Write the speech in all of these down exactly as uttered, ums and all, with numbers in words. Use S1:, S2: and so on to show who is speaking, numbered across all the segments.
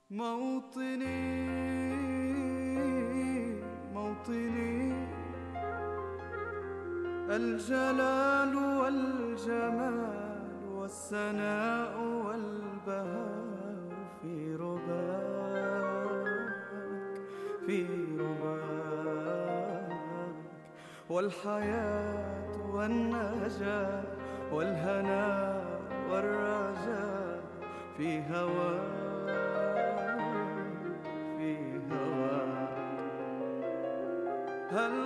S1: موطني موطني الجلال والجمال والسناء والبهاء في رباك في رباك والحياة والنجاة والهناء والرجاء في هواك في هواك. هل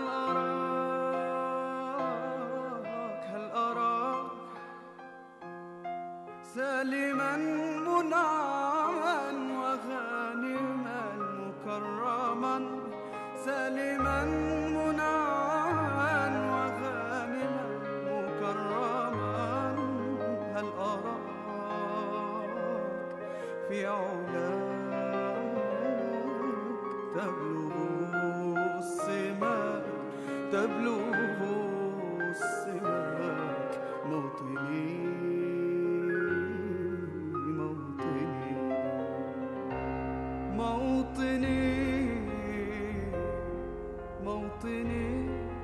S1: أراك هل أراك سالما منعما وغانما مكرما سالما منعما وغانما مكرما. هل أراك في علاك تبلغ السماك تبلغ السماك. موطني موطني موطني موطني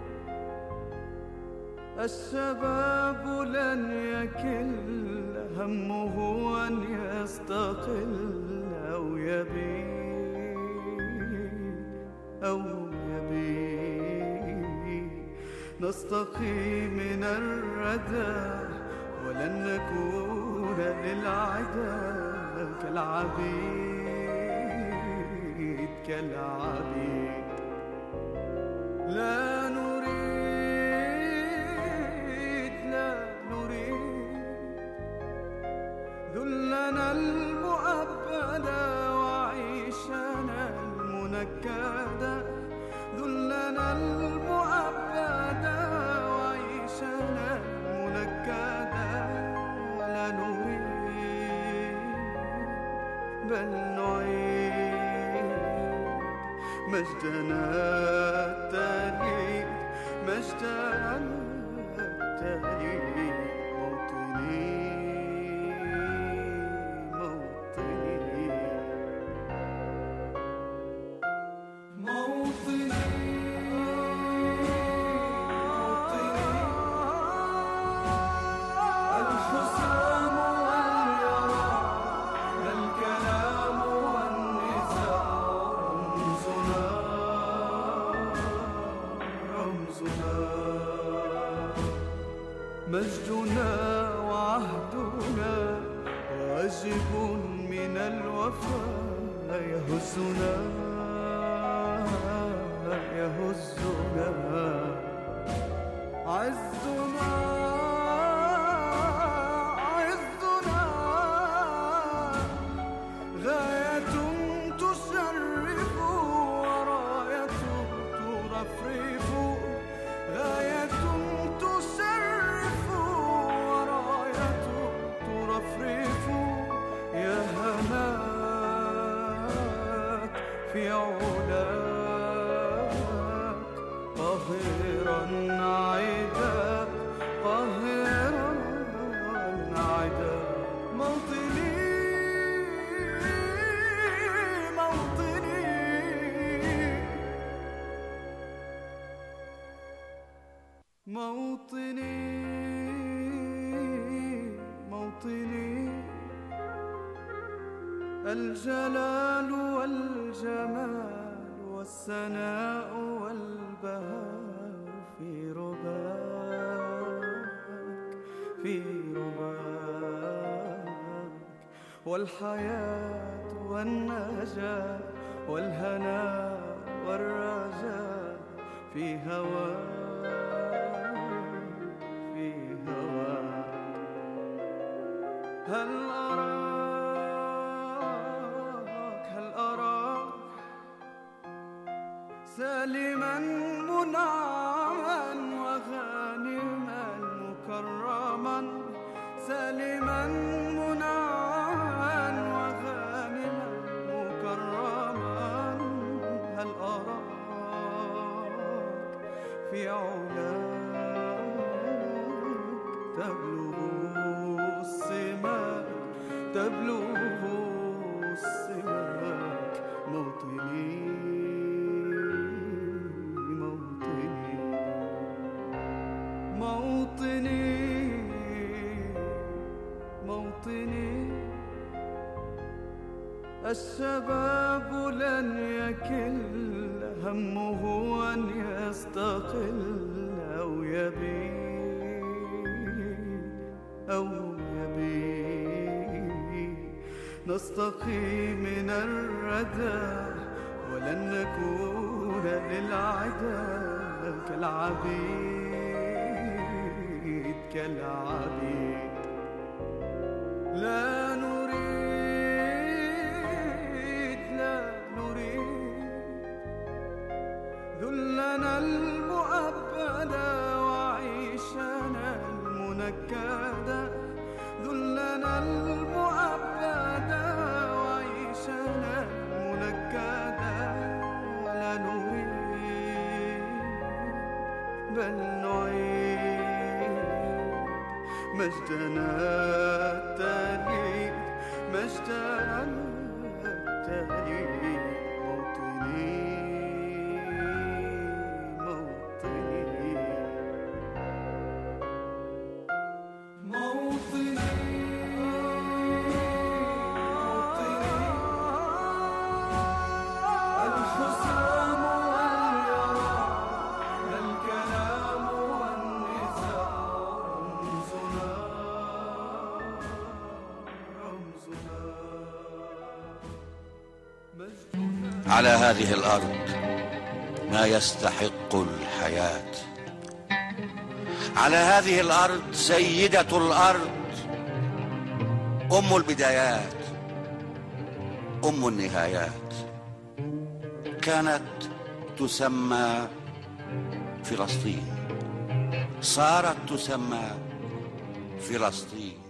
S1: الشباب لن يكل همه أن يستقل أو يبيد أو يبيد. نستقي من الردى ولن نكون للعدا كالعبيد كالعبيد. لا نريد لا نريد ذلنا المؤبدا وعيشنا المنكدا ذلنا المؤبدا وعيشنا المنكدا. لا نريد بل نعيد مجدنا التليد مجدنا التليد. موطني موطني موطني الحسام واليرى الكلام والنزاع رمزنا رمزنا مجدنا وعهدنا واجب من الوفاء يهزنا يهزنا. عزنا عزنا غاية تشرف وراية ترفرف غاية تشرف وراية ترفرف. يا هناك في علاك قاهرا عدا قاهرا عدا. موطني موطني موطني موطني الجلال والجمال والسناء والبهاء في رباك في رباك والحياة والنجاة والهناء والرجاء في هواك في هواك. هل أراك هل أراك سالما منعما وغانما مكرما سالما منعما وغانما مكرما. هل أراك في علاك تبلغ السماك تبلغ السماء. الشباب لن يكل همه أن يستقل أو يبيد أو يبيد. نستقي من الردى ولن نكون للعدا كالعبيد كالعبيد. لا نريد لا نريد ذلنا المؤبدا وعيشنا المنكدا. ذلنا المؤبدا وعيشنا المنكدا. لا نريد بل نعيد مجدنا التالي مجدنا التالي. موطني موطني موطني الحسام واليرى الكلام والنزاع رمزنا رمزنا مجدنا.
S2: على هذه الأرض ما يستحق الحياة. على هذه الأرض سيدة الأرض أم البدايات أم النهايات. كانت تسمى فلسطين، صارت تسمى فلسطين.